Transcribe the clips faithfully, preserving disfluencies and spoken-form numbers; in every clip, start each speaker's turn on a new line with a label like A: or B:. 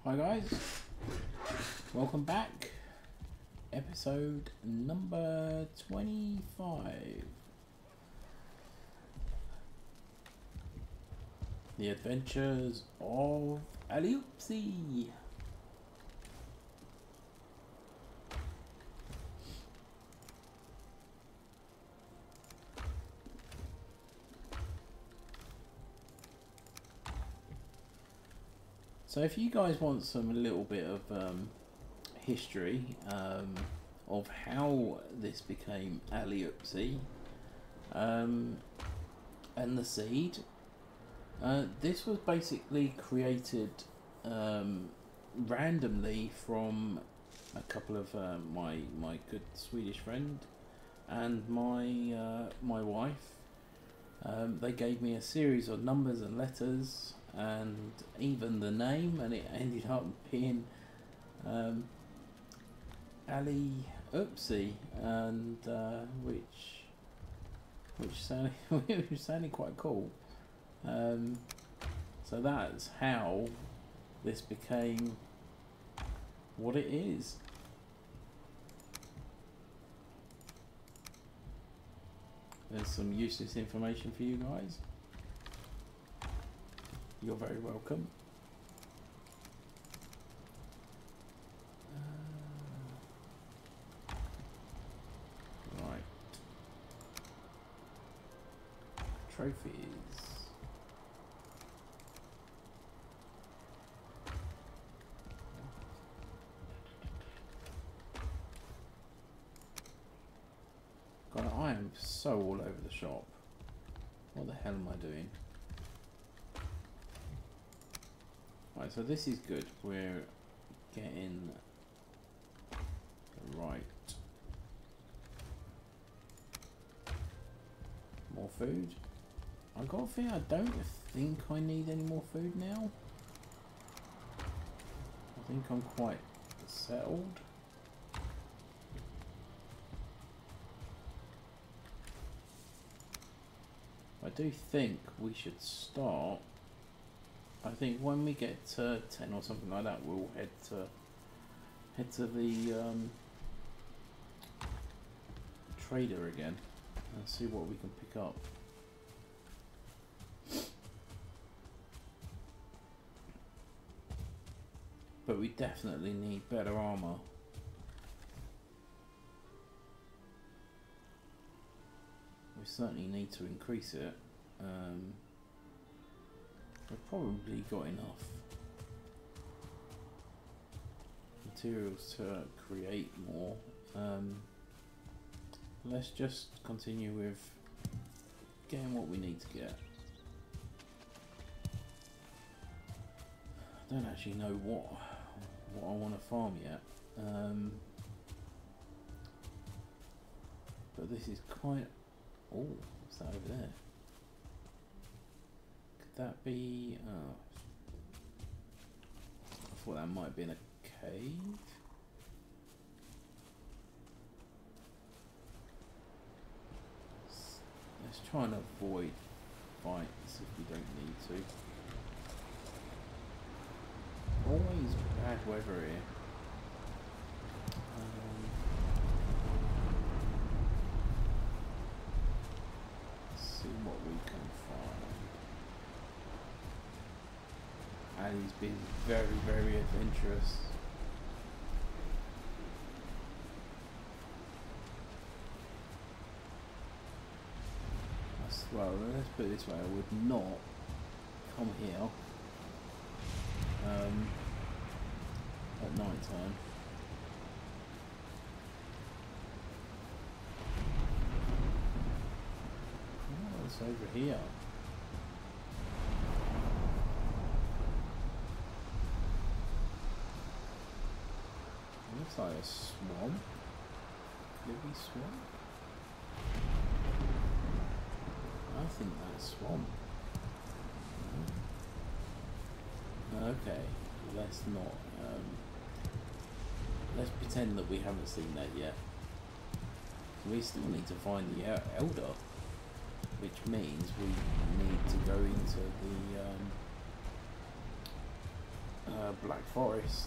A: Hi guys, welcome back. Episode number twenty-five. The Adventures of Aleupsi. So if you guys want some a little bit of um, history um, of how this became Aleupsi um, and the seed, uh, this was basically created um, randomly from a couple of uh, my my good Swedish friend and my uh, my wife. Um, they gave me a series of numbers and letters and even the name, and it ended up being um, Ali Oopsie, and uh, which which sounded which sounded quite cool. Um, so that's how this became what it is. There's some useless information for you guys. You're very welcome. Uh, right. Trophies. God, I am so all over the shop. What the hell am I doing? Right, so this is good. We're getting the right. More food. I got a feeling I don't think I need any more food now. I think I'm quite settled. I do think we should start. I think when we get to ten or something like that, we'll head to head to the um, trader again and see what we can pick up. But we definitely need better armor. We certainly need to increase it. Um, We've probably got enough materials to create more. Um, let's just continue with getting what we need to get. I don't actually know what what I want to farm yet, um, but this is quite. Oh, what's that over there? That be oh, I thought that might have been a cave. Let's, let's try and avoid fights if we don't need to. Always bad weather here. Um, let's see what we can find. And he's been very, very adventurous. Well, let's put it this way, I would not come here um, at night time. Oh, it's over here. Looks like a swamp. Could it be swamp? I think that's swamp. Okay, let's not. Um, let's pretend that we haven't seen that yet. We still need to find the Elder, which means we need to go into the um, uh, Black Forest.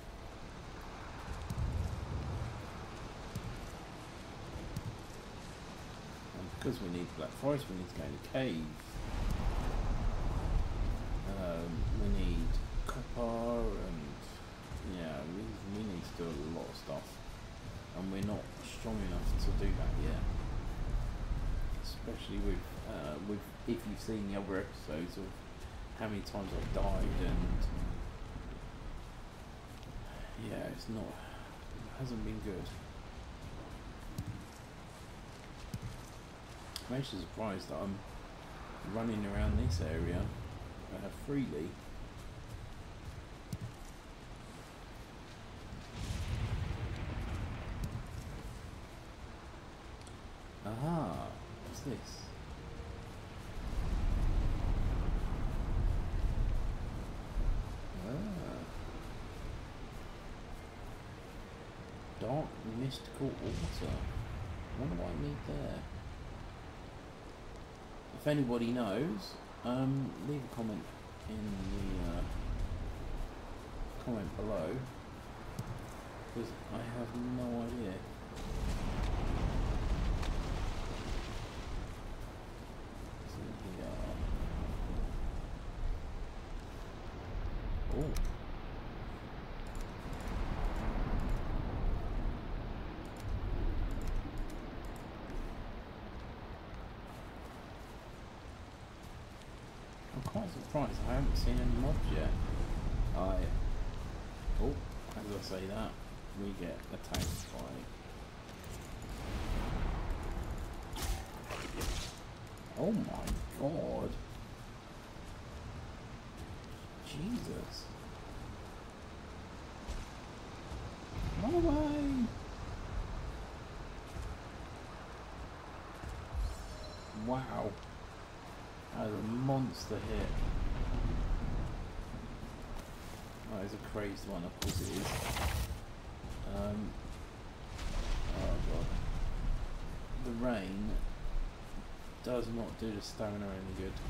A: And because we need Black Forest, we need to go in the cave. Um, we need copper and yeah, we, we need to do a lot of stuff. And we're not strong enough to do that yet. Especially with, uh, with if you've seen the other episodes of how many times I've died and yeah, it's not, it hasn't been good. I'm actually surprised that I'm running around this area uh, freely. Aha, what's this? Ah. Dark mystical water. What do I need there? If anybody knows, um, leave a comment in the uh, comment below, because I have no idea. Oh. I'm quite surprised I haven't seen any mobs yet. I oh, as I say that, we get attacked by oh my god. Jesus. No way. Wow. That is a monster hit. That is a crazed one, of course it is. Um, oh god. The rain does not do the stamina any good.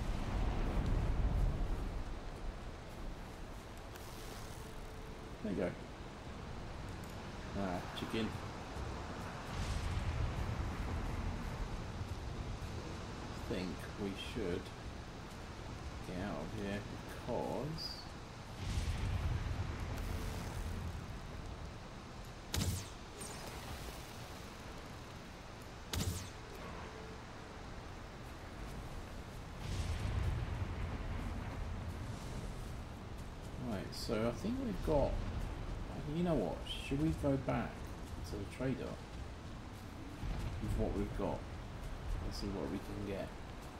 A: There you go. Ah, chicken. I think we should get out of here because right, so I think we've got, you know what, should we go back to the trader with what we've got and see what we can get?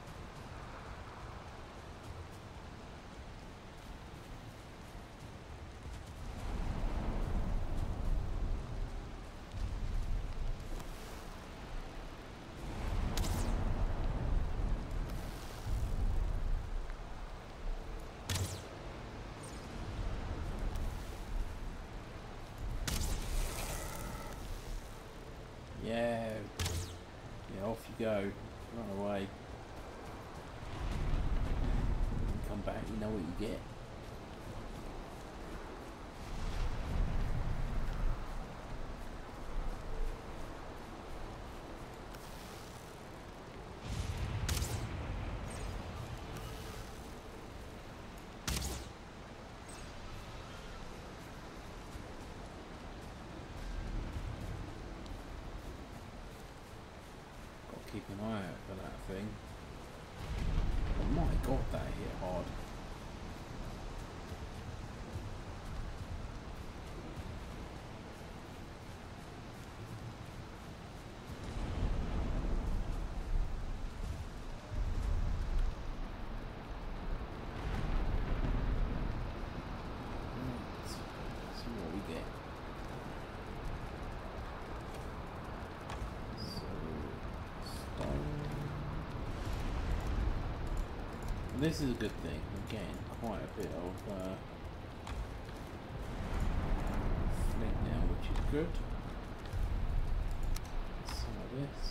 A: Yeah, yeah, off you go, run away. You come back, you know what you get. Keep an eye out for that thing. Oh my god, that hit hard. Right. Let's see what we get. This is a good thing. Again, quite a bit of uh, flint now, which is good. Some of this.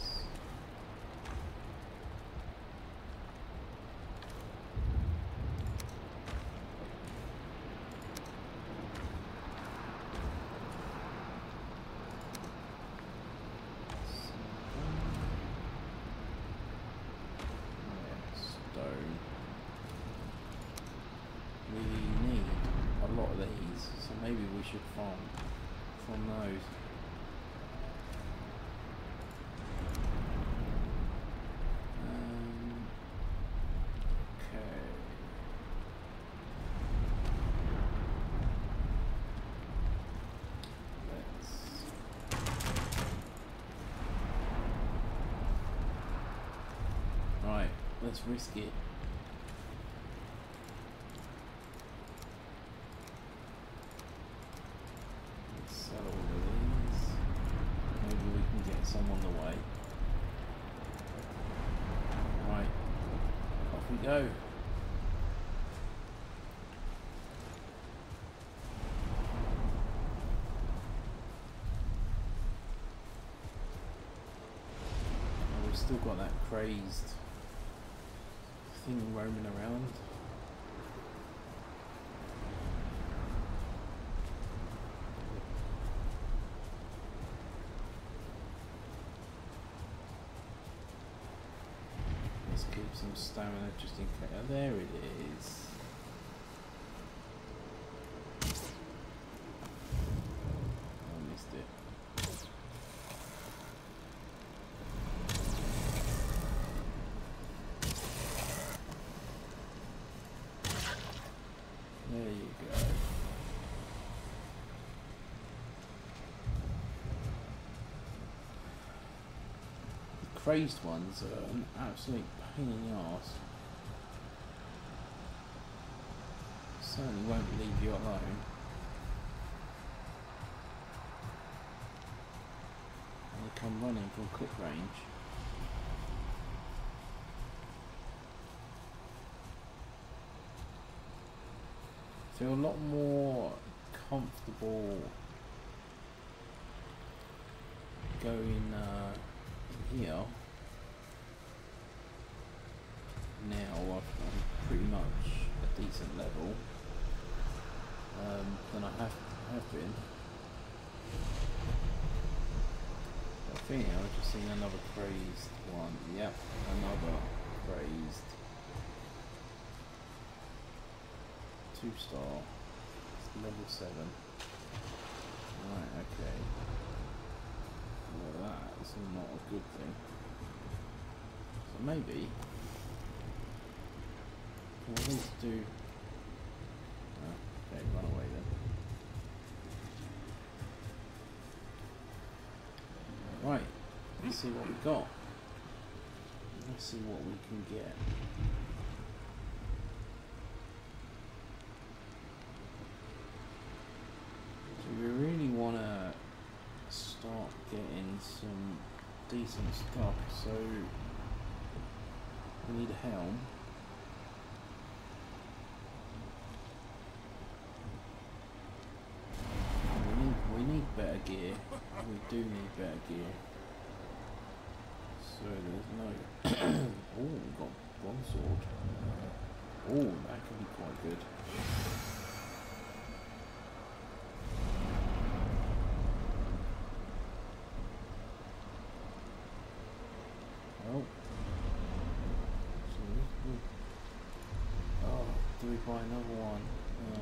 A: maybe we should farm from those. Um, okay. Let's. Right, let's risk it. Sell all of these. Maybe we can get some on the way. Right, off we go. Oh, we've still got that crazed thing roaming around. Keep some stamina just in case. Oh, there it is. I missed it. There you go. The crazed ones are an absolute pain in the arse. Certainly won't leave you alone. And they come running from quick range. Feel a lot more comfortable going uh, here. Now I've, I'm pretty much a decent level um, than I have have been. I think I've just seen another crazed one. Yep, another crazed two star. It's level seven. Right, okay. Well, that's not a good thing. So maybe. We'll at least do. Oh, okay, run away then. Right, let's see what we got. Let's see what we can get. So we really want to start getting some decent stuff. So we need a helm. Better gear. We do need better gear. So there's no. Oh, we've got bronze sword. Oh, that could be quite good. Oh. So we, oh, do we buy another one? No.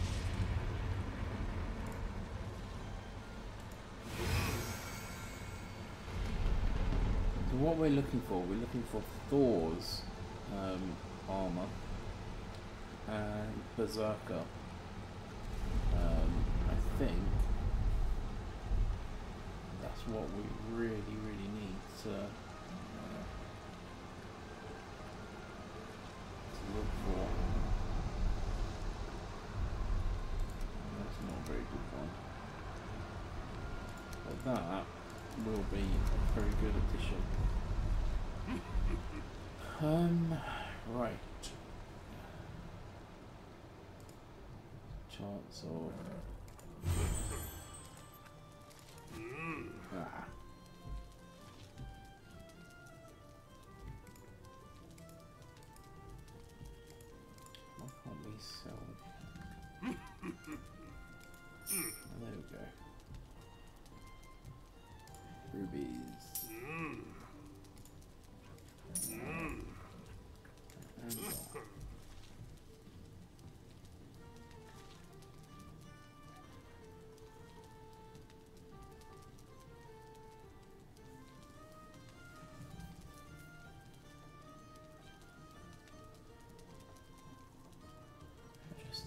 A: What we're looking for, we're looking for Thor's um, armor and Berserker. Um, I think that's what we really, really need to, uh, to look for. That's not a very good one. But that will be a very good addition. Um, right. Chance of. Ah. Why can't we sell? Oh, there we go. Rubies. And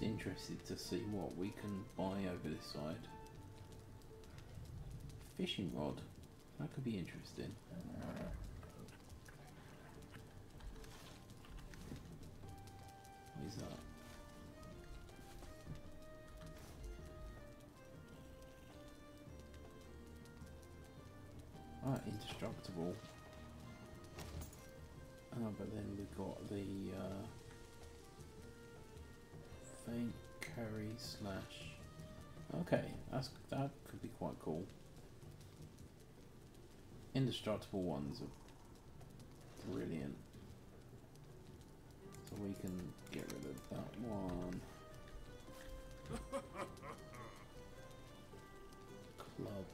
A: interested to see what we can buy over this side. Fishing rod. That could be interesting. What is that? Ah, indestructible. Oh, but then we've got the uh, faint carry slash. Okay, that's that could be quite cool. Indestructible ones are brilliant. So we can get rid of that one. Club.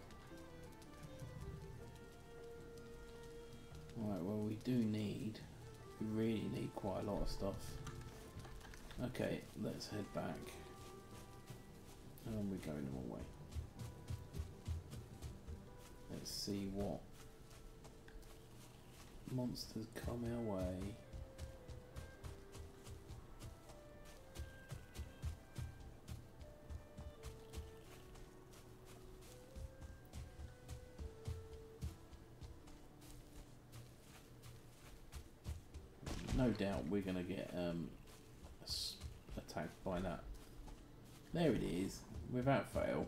A: Right, well we do need, we really need quite a lot of stuff. Okay, let's head back. And we're going the wrong way. Let's see what monsters come our way. No doubt we're going to get um, attacked by that. There it is, without fail.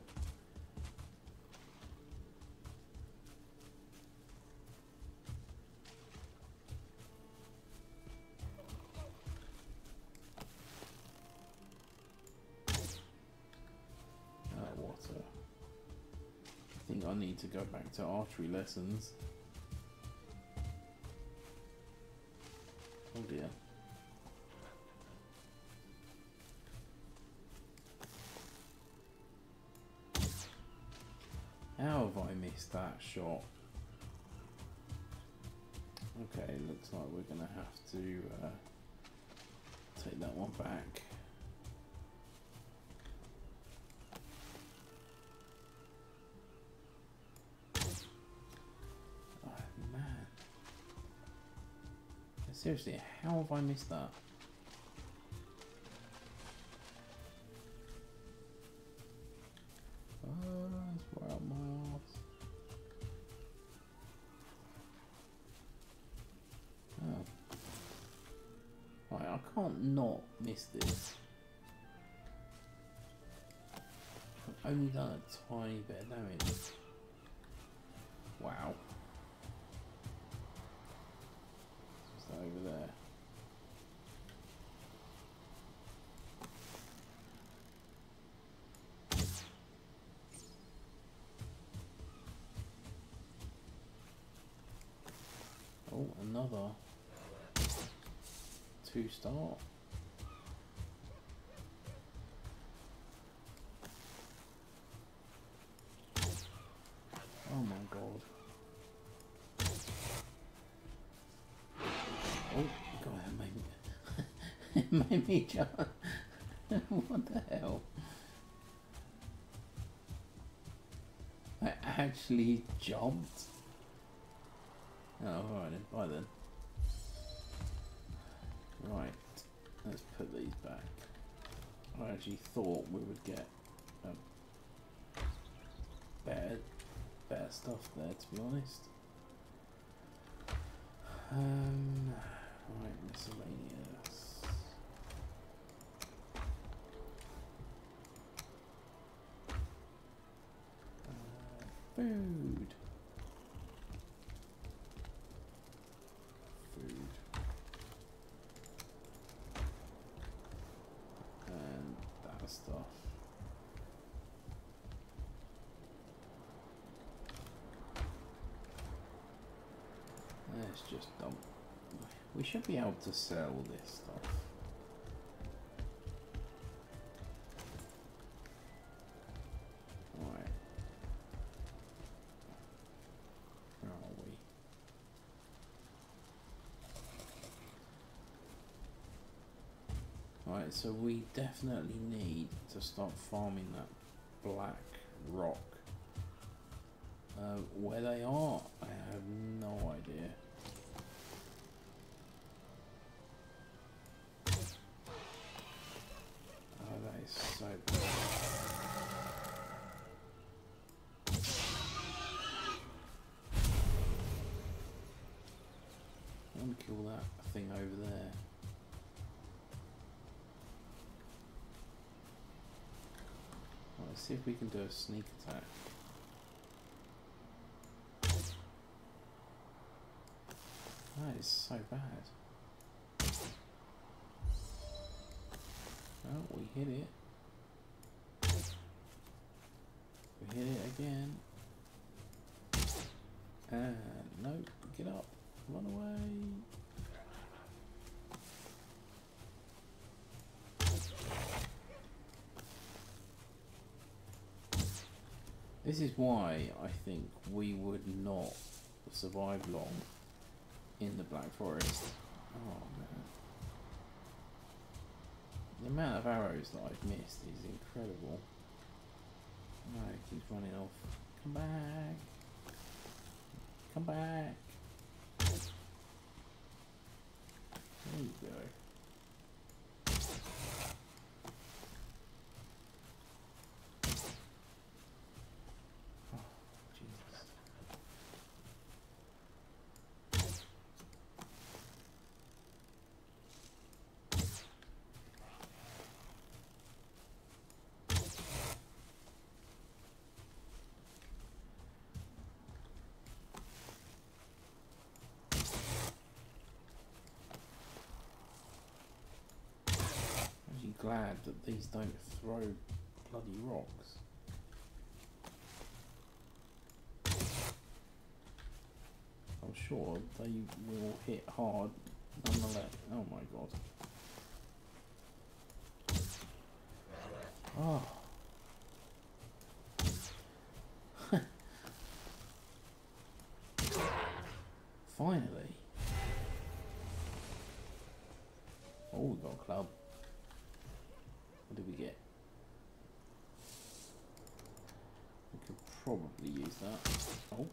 A: Ah, water. I think I need to go back to archery lessons. Oh dear. How have I missed that shot? Okay, looks like we're gonna have to uh, take that one back. Oh man. Seriously, how have I missed that? Oh, it's right up my arse. Oh. Right, I can't not miss this. I've only done a tiny bit of damage. Wow. Over there. Oh, another two star. Oh my god. Oh god, that made me, it made me jump. What the hell? I actually jumped? Oh, alright then, bye then. Right, let's put these back. I actually thought we would get um, better, better stuff there, to be honest. Um, right, miscellaneous. Uh, food. Food. And that stuff. Let's just dump. We should be able to sell this stuff. Alright. Where are we? Alright, so we definitely need to start farming that black rock. Uh, where they are, I have no idea. Oh, that is so bad. I want to kill that thing over there. Right, let's see if we can do a sneak attack. That is so bad. Oh, we hit it. We hit it again. And no, get up. Run away. This is why I think we would not survive long in the Black Forest. Oh man. The amount of arrows that I've missed is incredible. No, it keeps running off. Come back. Come back. There you go. Oh, Jesus. Glad that these don't throw bloody rocks. I'm sure they will hit hard nonetheless. Oh my god. Oh. Finally. Oh, we got a club. What did we get? We could probably use that. Oh.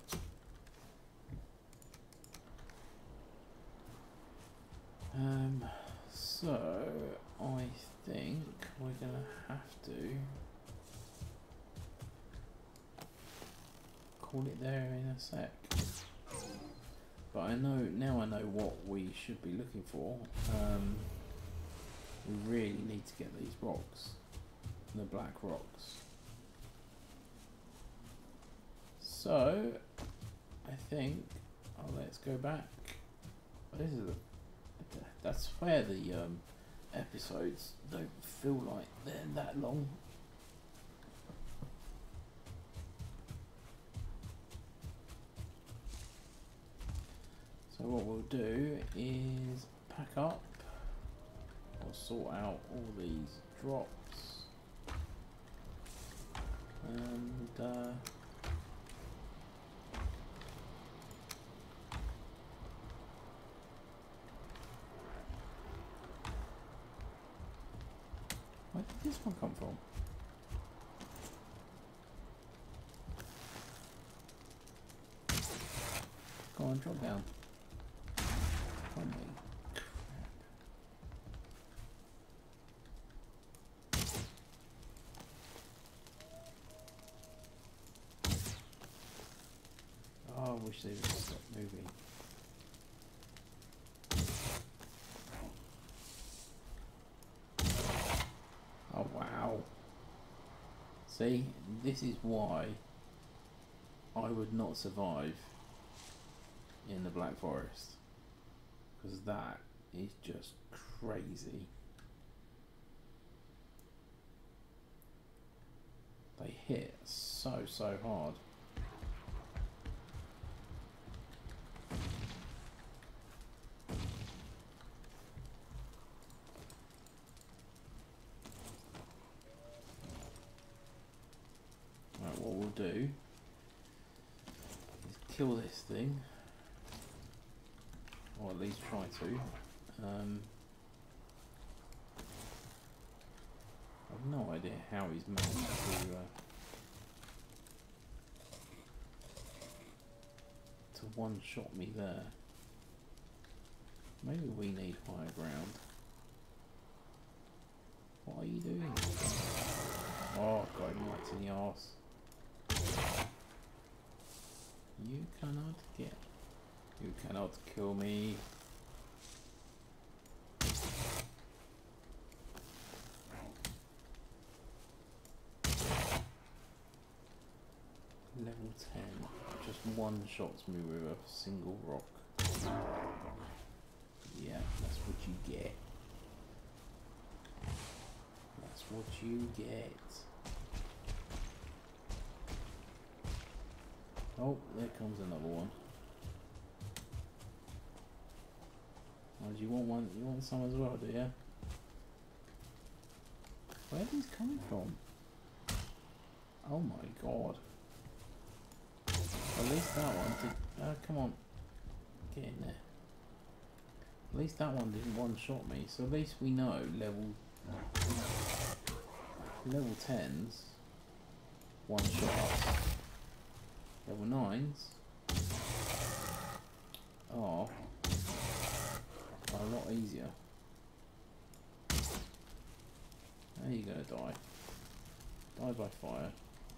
A: Um, so I think we're gonna have to call it there in a sec. But I know, now I know what we should be looking for. Um, We really need to get these rocks, the black rocks. So, I think, oh, let's go back. This is a, that's where the um, episodes don't feel like they're that long. So what we'll do is pack up. I'll sort out all these drops and uh, where did this one come from? Go on, drop down. Come on. I wish they would stop moving. Oh wow. See, this is why I would not survive in the Black Forest. Because that is just crazy. They hit so, so hard. Right, what we'll do is kill this thing. Or at least try to. Um, I've no idea how he's managed to uh, to one-shot me there. Maybe we need higher ground. What are you doing? Oh, God, right in the arse. You cannot get. You cannot kill me. Level ten. Just one shots me with a single rock. Yeah, that's what you get. That's what you get. Oh, there comes another one. Oh, do you want one? You want some as well, do you? Where are these coming from? Oh my god. At least that one did. Uh, come on. Get in there. At least that one didn't one shot me, so at least we know level level tens one shot us. Level nines are a lot easier. Now you're gonna die. Die by fire.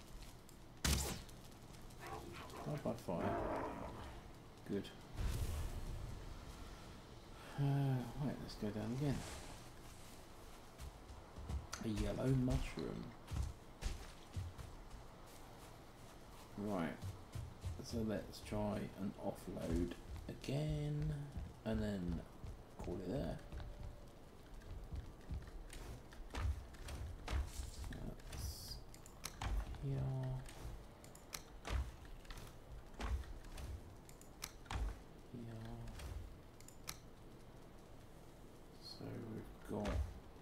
A: Die by fire. Good. Uh, right, let's go down again. A yellow mushroom. Right. So let's try and offload again, and then call it there. That's here. Here. So we've got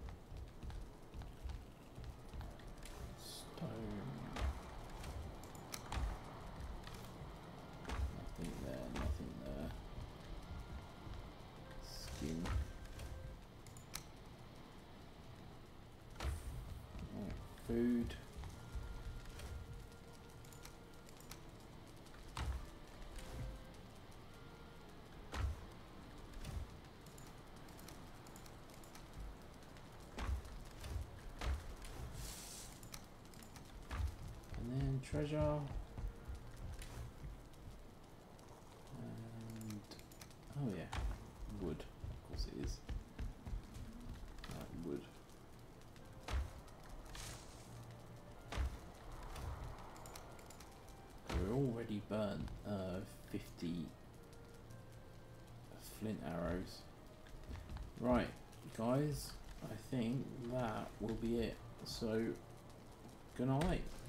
A: stone. Nothing there, nothing there. Skin. Right, food. And then treasure. And oh yeah, wood. Of course it is. Right, wood. We're already burnt uh, fifty flint arrows. Right, guys, I think that will be it. So, good night.